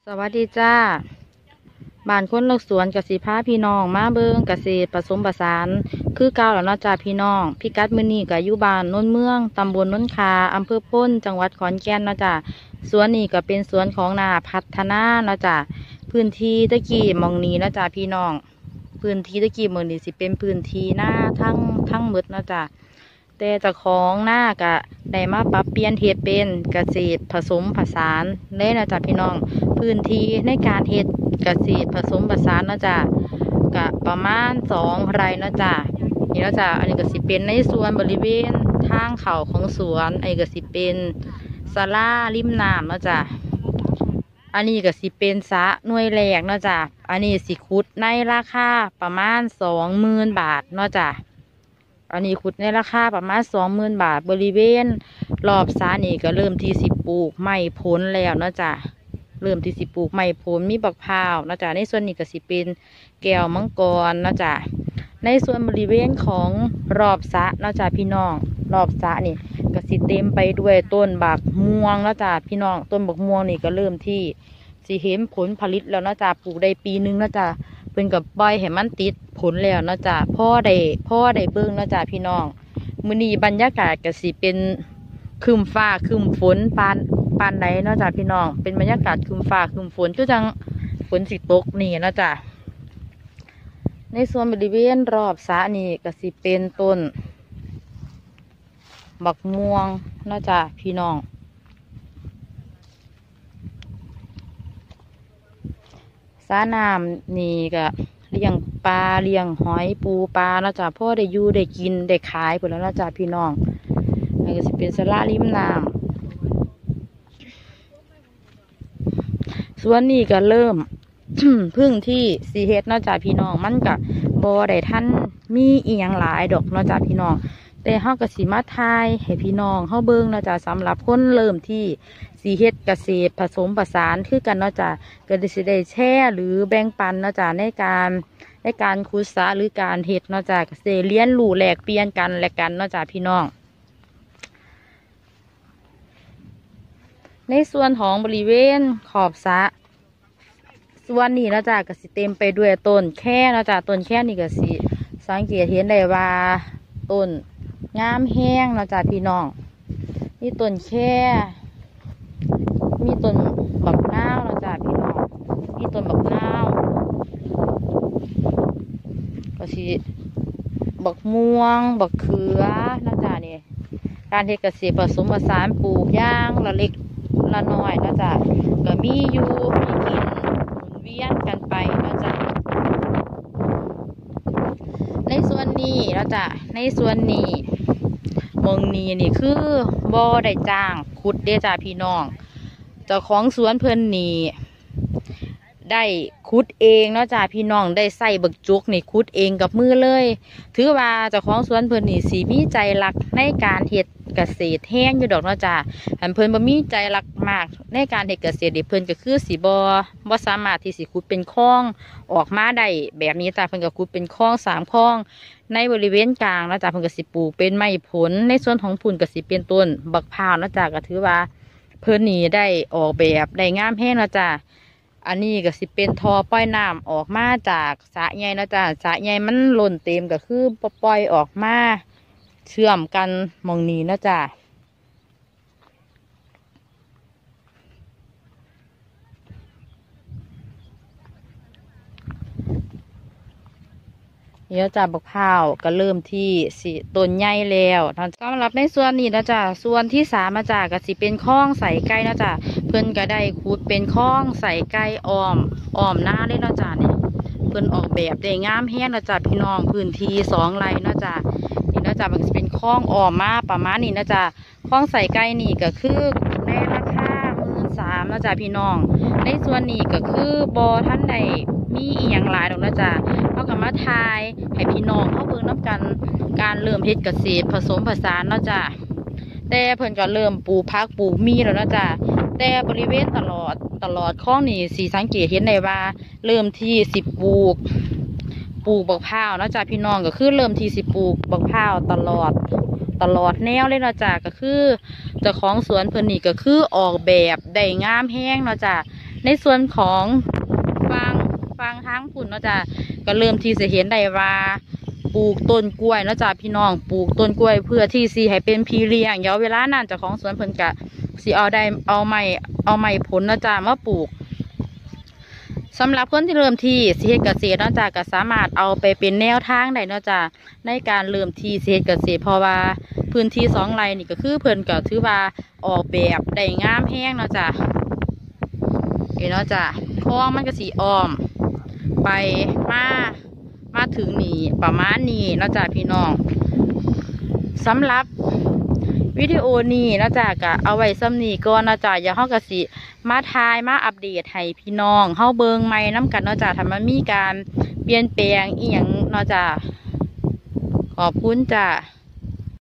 สวัสดีจ้าบ้านคนลักสวนกสิพาพี่น้องมาเบิงเกษตรผสมผสานคือเก่าแล้วเนาะจ้าพี่น้องพิกัดมื้อนี้ก็อยู่บ้านโนนเมืองตำบลโนนคาอำเภอพ้นจังหวัดขอนแก่นเนาะจ้าสวนนี้ก็เป็นสวนของนาพัฒนาเนาะจ้าพื้นที่ตะกี้หมองนี้เนาะจ้าพี่น้องพื้นที่ตะกี้หมองนี้สิเป็นพื้นที่หน้าทั้งหมดเนาะจ้าแต่เจ้าของหน้าก็ได้มาปรับเปลี่ยนเฮ็ดเป็นเกษตรผสมผสานเลยนะจ้าพี่น้อง พื้นที่ในการเฮ็ดเกษตรผสมผสานเนาะจ้ะกะประมาณ2 ไร่เนาะจ้ะนี่เนาะจ้ะอันนี้ก็สิเป็นในส่วนบริเวณทางเข้าของสวนอันนี้ก็สิเป็นศาลาริมน้ำเนาะจ้ะอันนี้ก็สิเป็นสระหน่วยแรกเนาะจ้ะอันนี้สิขุดในราคาประมาณ20,000 บาทเนาะจ้ะอันนี้ขุดในราคาประมาณ20,000 บาทบริเวณรอบสระนี่ก็เริ่มที่สิปลูกไม้ผลแล้วเนาะจ้ะ เริ่มที่สิปลูกไม้ผลมีบักพร้าวนะจ๊ะในส่วนนี้ก็สิเป็นแก้วมังกรนะจ๊ะในส่วนบริเวณของรอบสระนะจ๊ะพี่น้องรอบสระนี่ก็สิเต็มไปด้วยต้นบักม่วงนะจ๊ะพี่น้องต้นบักม่วงนี่ก็เริ่มที่สิเห็นผลผลิตแล้วนะจ๊ะปลูกได้ปีนึงนะจ๊ะเพิ่นกับปล่อยให้มันติดผลแล้วนะจ๊ะพ่อได้เบิ่งนะจ๊ะพี่น้องมื้อนี้บรรยากาศก็สิเป็นครึ้มฟ้าครึ้มฝนปานใดเนาะจ้ะพี่น้องเป็นบรรยากาศครึ้มฟ้าครึ้มฝนก็จังฝนสิตกนี่เนาะจ้ะในส่วนบริเวณรอบสระนี่ก็สิเป็นต้นบักม่วงเนาะจ้ะพี่น้องสระน้ำนี่ก็เลี้ยงปลาเลี้ยงหอยปูปลาเนาะจ้ะพ่อได้อยู่ได้กินได้ขายหมดแล้วเนาะจ้ะพี่น้องนี่ก็สิเป็นศาลาริมน้ำ ส่วนนี้ก็เริ่ม พึ่งที่สีเฮ็ดนอกจากพี่น้องมันก็บ่ได้ทันมีอีหยังหลายดอกนอกจากพี่น้องแต่เฮาก็สิมาทายให้พี่น้องเฮาเบิ่งนอกจากสำหรับคนเริ่มที่สีเฮ็ดเกษตรผสมผสานคือกันนอกจากก็สิได้แชร์หรือแบ่งปันนอกจากในการขุดสระหรือการเฮ็ดนอกจากสิเรียนรู้แลกเปลี่ยนกันและกันนอกจากพี่น้องในส่วนของบริเวณขอบสระส่วนนี้นะจ๊ะก็สิเต็มไปด้วยต้นแค่นะจ๊ะต้นแค่นี่ก็สิสังเกตเห็นได้ว่าต้นงามแห้งนะจ๊ะพี่น้องมีต้นแค่มีต้นบักนาวนะจ๊ะพี่น้องมีต้นบักนาวก็สิบักม่วงบักเขือนะจ๊ะนี่การเฮ็ดเกษตรผสมผสานปลูกอย่างละเล็กละน้อยนะจ๊ะก็มีอยู่มีกินเวียนกันไปนะจ๊ะในส่วนนี้นะจ๊ะในส่วนนี้มองนี้นี่คือบ่ได้จ้างขุดเด้จ้ะพี่น้องเจ้าของสวนเพิ่นนี่ได้ขุดเองเนาะจ้ะพี่น้องได้ใส่บักจุกนี่ขุดเองกับมือเลยถือว่าเจ้าของสวนเพิ่นนี่สิมีใจรักในการเฮ็ดเกษตรแห้งอยู่ดอกเนาะจ้ะอันเพิ่นบ่มีใจรักมากในการเฮ็ดเกษตรเพิ่นก็คือสิบ่สามารถที่สิขุดเป็นคลองออกมาได้แบบนี้จ้ะเพิ่นก็ขุดเป็นคลอง3 คลองในบริเวณกลางเนาะจ้ะเพิ่นก็สิปลูกเป็นไม้ผลในส่วนของพุ่นก็สิเป็นต้นบักพร้าวเนาะจ้ะก็ถือว่าเพิ่นนี่ได้ออกแบบได้งามแฮงเนาะจ้ะอันนี้ก็สิเป็นท่อปล่อยน้ำออกมาจากสระใหญ่เนาะจ้ะสระใหญ่มันล้นเต็มก็คือปล่อยออกมาเชื่อมกันมองนี้นะจ้ะเดี๋ยวจ้ะบักพร้าวก็เริ่มที่สิต้นใหญ่แล้วสำหรับในส่วนนี้นะจ้ะส่วนที่3นะจ้ะก็สิเป็นคลองใส่ไก่นะจ้ะเพิ่นก็ได้ขุดเป็นคลองใส่ไก่อ้อมหน้าเลยนะจ้ะนี่เพิ่นออกแบบได้งามแฮงนะจ้ะพี่น้องพื้นที่2 ไร่นะจ้ะนี่นะจ้ะมันจะเป็นคลองอ้อมมาประมาณนี้นะจ้ะคลองใส่ไก่นี่ก็คือในราคา13,000นะจ้ะพี่น้องในส่วนนี้ก็คือบ่ทันได้มีอีหยังหลายดอกนะจ้ะเขาก็มาทายให้พี่น้องเขาเบิ่งน้ำกันการเริ่มเฮ็ดเกษตรผสมผสานเนาะจ้ะแต่เพิ่นก็เริ่มปลูกผักปลูกมีแล้วนะจ้ะแต่บริเวณตลอดคลองนี่สิสังเกตเห็นได้ว่าเริ่มที่สิปลูกบักพร้าวเนาะจ้ะพี่น้องก็คือเริ่มที่สิปลูกบักพร้าวตลอดแนวเลยเนาะจ้ะก็คือเจ้าของสวนเพิ่นนี่ก็คือออกแบบได้งามแฮงเนาะจ้ะในส่วนของฟังทางพุ่นเนาะจ้ะก็เริ่มที่จะเห็นได้ว่าปลูกต้นกล้วยเนาะจ้ะพี่น้องปลูกต้นกล้วยเพื่อที่สิให้เป็นพี่เลี้ยงเดี๋ยวเวลานั้นเจ้าของสวนเพิ่นก็สิเอาไม้ผลเนาะจ้ะมาปลูกสำหรับคนที่เริ่มที่สิเฮ็ดเกษตรเนาะจ้ะก็สามารถเอาไปเป็นแนวทางได้เนาะจ้ะในการเริ่มที่สิเฮ็ดเกษตรเพราะว่าพื้นที่2 ไร่นี่ก็คือเพิ่นก็ถือว่าออกแบบได้งามแฮงเนาะจ้ะเนาะจ้ะคลองมันก็สิอ้อมไปมาถึงนี่ประมาณนี้เนาะจ้ะพี่น้องสำหรับวิดีโอนี้เนาะจ้ะก็เอาไว้ซ้ำนี้ก่อนเนาะจ้ะอย่าเฮาก็สิมาทายมาอัปเดตให้พี่น้องเฮาเบิ่งใหม่นํกันเนาะจ้ะถ้ามันมีการเปลี่ยนแปลงอีหยังเนาะจ้ะขอบคุณจ้ะ